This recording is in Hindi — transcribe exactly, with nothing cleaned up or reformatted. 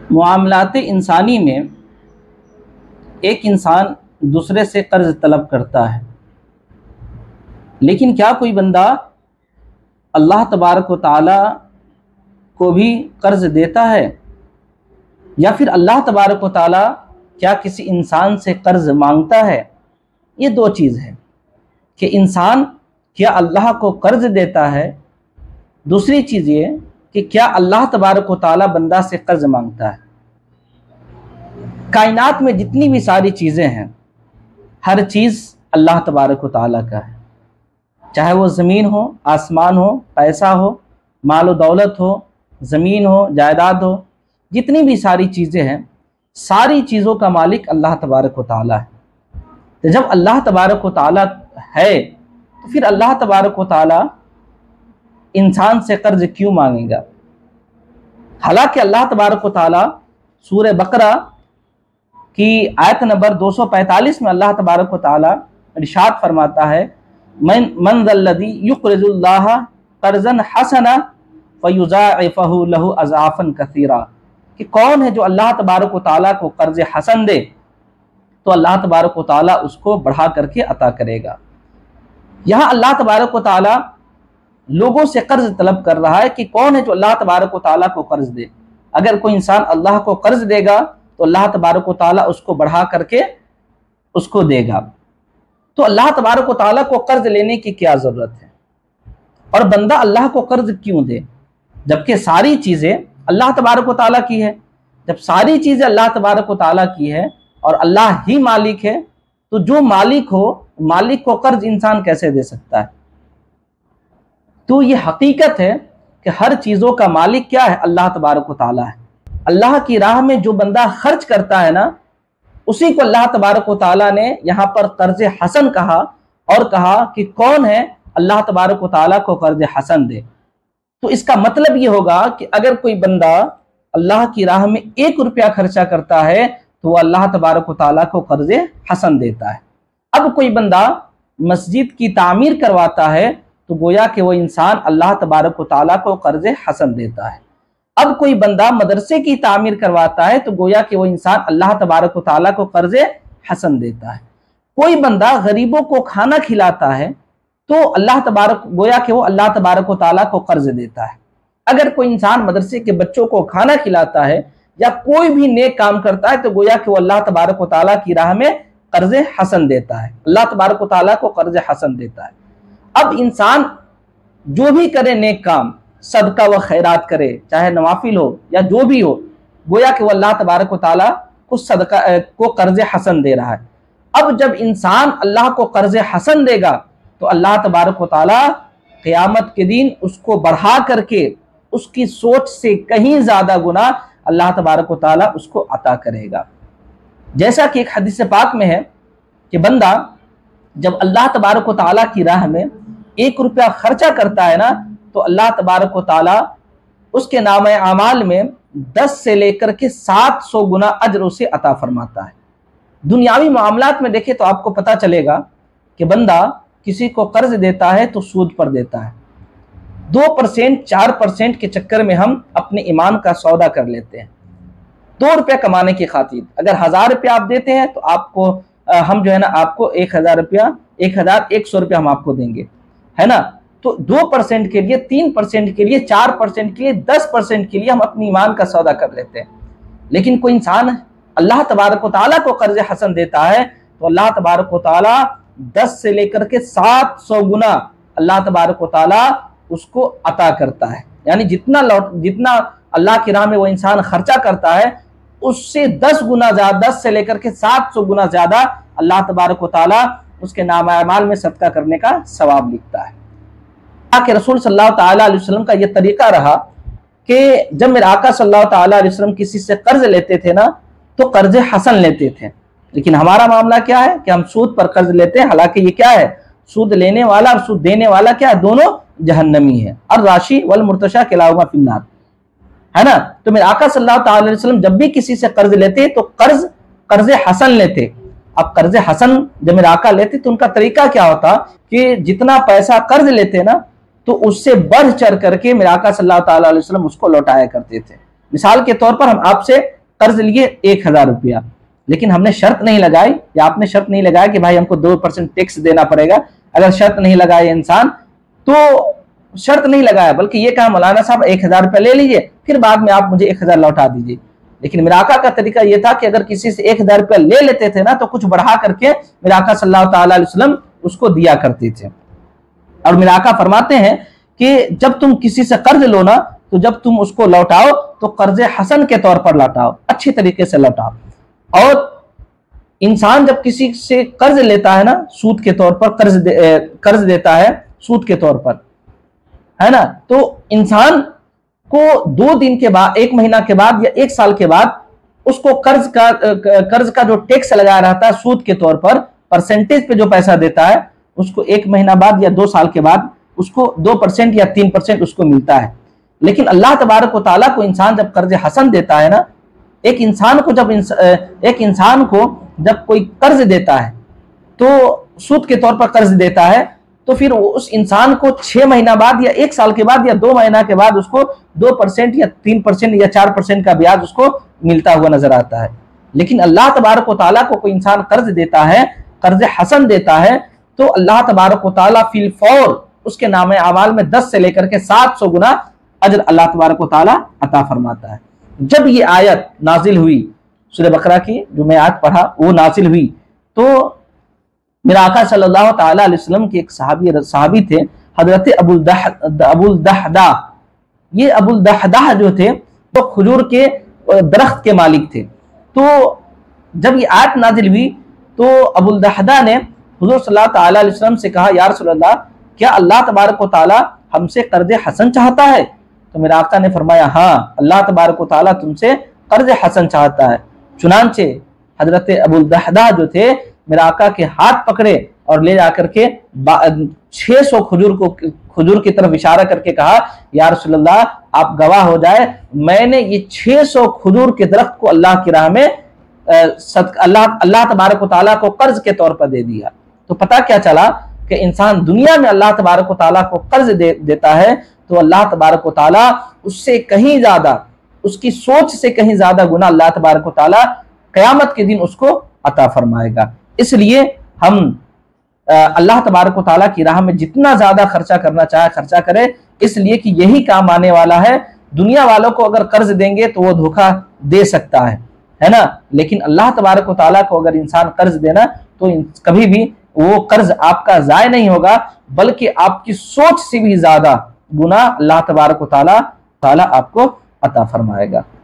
मामलात इंसानी में एक इंसान दूसरे से कर्ज तलब करता है, लेकिन क्या कोई बंदा अल्लाह तबारक व तआला को भी कर्ज देता है, या फिर अल्लाह तबारक व तआला क्या किसी इंसान से कर्ज मांगता है? ये दो चीज़ है कि इंसान क्या अल्लाह को कर्ज देता है, दूसरी चीज़ ये कि क्या अल्लाह तबारक व तआला बंदा से कर्ज मांगता है। कायनात में जितनी भी सारी चीज़ें हैं, हर चीज़ अल्लाह तबारक व तआला का है, चाहे वो ज़मीन हो, आसमान हो, पैसा हो, माल व दौलत हो, ज़मीन हो, जायदाद हो, जितनी भी सारी चीज़ें हैं, सारी चीज़ों का मालिक अल्लाह तबारक व तआला है। तो जब अल्लाह तबारक व तआला है तो फिर अल्लाह तबारक व तआला इंसान से कर्ज क्यों मांगेगा? हालांकि अल्लाह तबारक व तआला सूरह बकरा की आयत नंबर दो सौ पैंतालीस में अल्लाह तबारक व तआला इरशाद फरमाता है, मन मन ज़ल्लज़ी युक़रिज़ुल्लाह क़र्ज़न हसना फ़युज़ाइफ़हु लहु अज़ाफ़न कसीरा, कि कौन है जो अल्लाह तबारक व तआला को कर्ज हसन दे तो अल्लाह तबारक व तआला उसको बढ़ा करके अता करेगा। यहाँ अल्लाह तबारक व तआला लोगों से कर्ज तलब कर रहा है कि कौन है जो अल्लाह तबारक व तआला को कर्ज दे। अगर कोई इंसान अल्लाह को कर्ज देगा तो अल्लाह तबारक व तआला उसको बढ़ा करके उसको देगा। तो अल्लाह तबारक व तआला को कर्ज लेने की क्या ज़रूरत है, और बंदा अल्लाह को कर्ज क्यों दे, जबकि सारी चीज़ें अल्लाह तबारक व तआला की है। जब सारी चीज़ें अल्लाह तबारक व तआला की है और अल्लाह ही मालिक है, तो जो मालिक हो, मालिक को कर्ज इंसान कैसे दे सकता है? तो ये हकीकत है कि हर चीज़ों का मालिक क्या है? अल्लाह तबारक व तआला है। अल्लाह की राह में जो बंदा खर्च करता है ना, उसी को अल्लाह तबारक व तआला ने यहाँ पर कर्ज हसन कहा, और कहा कि कौन है अल्लाह तबारक व तआला को कर्ज हसन दे। तो इसका मतलब ये होगा कि अगर कोई बंदा अल्लाह की राह में एक रुपया खर्चा करता है तो वह अल्लाह तबारक व तआला को कर्ज हसन देता है। अब कोई बंदा मस्जिद की तामीर करवाता है तो गोया कि वो इंसान अल्लाह तबारक व तआला को कर्ज हसन देता है। अब कोई बंदा मदरसे की तामीर करवाता है तो गोया कि वो इंसान अल्लाह तबारक व तआला को कर्ज हसन देता है। कोई बंदा गरीबों को खाना खिलाता है तो अल्लाह तबारक गोया कि वो अल्लाह तबारक व तआला को कर्ज देता है। अगर कोई इंसान मदरसे के बच्चों को खाना खिलाता है या कोई भी नेक काम करता है तो गोया कि वो अल्लाह तबारक व तआला की राह में कर्ज हसन देता है, अल्लाह तबारक व तआला को कर्ज हसन देता है। अब इंसान जो भी करे नेक काम, सदका व खैरात करे, चाहे नवाफिल हो या जो भी हो, गोया कि वो अल्लाह तबारक व तआला को सदका को कर्ज हसन दे रहा है। अब जब इंसान अल्लाह को कर्ज हसन देगा तो अल्लाह तबारक व तआला क़यामत के दिन उसको बढ़ा करके उसकी सोच से कहीं ज़्यादा गुना अल्लाह तबारक व तआला उसको अता करेगा। जैसा कि एक हदीस पाक में है कि बंदा जब अल्लाह तबारक व तआला की राह में एक रुपया खर्चा करता है ना, तो अल्लाह तबारक व तआला उसके नामे आमाल में दस से लेकर के सात सौ गुना अज्र उसे अता फरमाता है। दुनियावी मामलात में देखें तो आपको पता चलेगा कि बंदा किसी को कर्ज देता है तो सूद पर देता है। दो परसेंट चार परसेंट के चक्कर में हम अपने ईमान का सौदा कर लेते हैं। दो रुपया कमाने की खातिर अगर हजार रुपया आप देते हैं तो आपको आ, हम जो है ना आपको एक हजार रुपया एक हजार एक सौ रुपया हम आपको देंगे, है ना। तो दो परसेंट के लिए, तीन परसेंट के लिए, चार परसेंट के लिए, दस परसेंट के लिए हम अपनी ईमान का सौदा कर लेते हैं। लेकिन कोई इंसान अल्लाह तबारक व तआला को कर्ज हसन देता है तो अल्लाह तबारक व तआला दस से लेकर के सात सौ गुना अल्लाह तबारक व तआला उसको अता करता है। यानी जितना लौट जितना अल्लाह की राह में वो इंसान खर्चा करता है उससे दस गुना ज्यादा, दस से लेकर के सात सौ गुना ज्यादा अल्लाह तबारक व तआला उसके नाम अमाल में सदका करने का सवाब लिखता है। आके रसूल सल्लल्लाहु तआला अलैहि वसल्लम का यह तरीका रहा कि जब मेरे आका सल्लल्लाहु तआला अलैहि वसल्लम किसी से कर्ज लेते थे ना तो कर्ज हसन लेते थे। लेकिन हमारा मामला क्या है कि हम सूद पर कर्ज लेते हैं। हालांकि ये क्या है, सूद लेने वाला और सूद देने वाला क्या है, दोनों जहन्नमी है। और राशि वल मुर्तशा किलाहुमा फिन्नार, है ना। तो मेरे आका सल्लल्लाहु तआला अलैहि वसल्लम जब भी किसी से कर्ज लेते तो कर्ज कर्ज हसन लेते। अब कर्ज हसन जब मेरे आका लेते तो उनका तरीका क्या होता कि जितना पैसा कर्ज लेते ना तो उससे बढ़ चढ़ करके मेरे आका सल्लल्लाहु तआला अलैहि वसल्लम उसको लौटाया करते थे। मिसाल के तौर पर हम आपसे कर्ज लिए एक हजार रुपया, लेकिन हमने शर्त नहीं लगाई या आपने शर्त नहीं लगाया कि भाई हमको दो परसेंट टैक्स देना पड़ेगा। अगर शर्त नहीं लगाया इंसान तो शर्त नहीं लगाया, बल्कि ये कहा मौलाना साहब एक हजार रुपया ले लीजिए, फिर बाद में आप मुझे एक हजार लौटा दीजिए। लेकिन मेरे आका का तरीका ये था कि अगर किसी से एक हजार रुपया ले लेते थे ना तो कुछ बढ़ा करके मेरे आका सल्लल्लाहु अलैहि वसल्लम उसको दिया करते थे। और मेरे आका फरमाते हैं कि जब तुम किसी से कर्ज लो ना तो जब तुम उसको लौटाओ तो कर्ज हसन के तौर पर लौटाओ, अच्छी तरीके से लौटाओ। और इंसान जब किसी से कर्ज लेता है ना सूद के तौर पर कर्ज दे, कर्ज देता है सूद के तौर पर, है ना, तो इंसान को दो दिन के बाद, एक महीना के बाद या एक साल के बाद उसको कर्ज का कर्ज का जो टैक्स लगा रहता है सूद के तौर पर परसेंटेज पे जो पैसा देता है उसको एक महीना बाद या दो साल के बाद उसको दो परसेंट या तीन परसेंट उसको मिलता है। लेकिन अल्लाह तबारक व तआला को इंसान जब कर्ज हसन देता है ना, एक इंसान को जब इंस, एक इंसान को जब कोई कर्ज देता है तो सूद के तौर पर कर्ज देता है तो फिर उस इंसान को छह महीना बाद या एक साल के बाद या दो महीना के बाद उसको दो परसेंट या तीन परसेंट या चार परसेंट का ब्याज उसको मिलता हुआ नजर आता है। लेकिन अल्लाह तबारक व तआला को कोई इंसान कर्ज देता है, कर्ज हसन देता है, तो अल्लाह तबारक व तआला फिल फौर उसके नामे अमाल में दस से लेकर के सात सौ गुना अजर अल्लाह तबारक व तआला अता फरमाता है। जब ये आयत नाजिल हुई सूरह बकरा की, जो मैं आयत पढ़ा वो नाजिल हुई, तो मेरा आका सल्लल्लाहु ताला अलैहि वसल्लम के एक सहाबी सहाबी थे हजरत अबुल दह अबुल दहदा। ये अबुल दहदा जो थे तो खजूर के दरख्त के मालिक थे। तो जब ये आयत नाजिल हुई तो अबुल दहदा ने हुजूर सल्लल्लाहु ताला अलैहि वसल्लम से कहा, या रसूल अल्लाह, क्या अल्लाह तबारक व तआला हमसे कर्ज हसन चाहता है? तो मेरे आका ने फरमाया, हाँ, अल्लाह तबारक व तआला तुमसे कर्ज हसन चाहता है। चुनांचे हजरत अबुल दहदा जो थे मेरे आका के हाथ पकड़े और ले जाकर के छह सौ खजूर को खजूर की तरफ इशारा करके कहा, या रसूल अल्लाह, आप गवाह हो जाए, मैंने ये छह सौ खजूर के दरख्त को अल्लाह की राह में अल्लाह अल्लाह तबारक व तआला को कर्ज के तौर पर दे दिया। तो पता क्या चला कि इंसान दुनिया में अल्लाह तबारक व तआला को कर्ज दे देता है तो अल्लाह तबारक व तआला उससे कहीं ज्यादा, उसकी सोच से कहीं ज्यादा गुना अल्लाह तबारक व तआला क़यामत के दिन उसको अता फरमाएगा। इसलिए हम अल्लाह तबारक व तआला की राह में जितना ज्यादा खर्चा करना चाहे खर्चा करें, इसलिए कि यही काम आने वाला है। दुनिया वालों को अगर कर्ज देंगे तो वो धोखा दे सकता है, है ना, लेकिन अल्लाह तबारक व तआला को अगर इंसान कर्ज देना तो कभी भी वो कर्ज आपका जाय नहीं होगा, बल्कि आपकी सोच से भी ज्यादा गुना अल्लाह तबारक व तआला आपको अता फरमाएगा।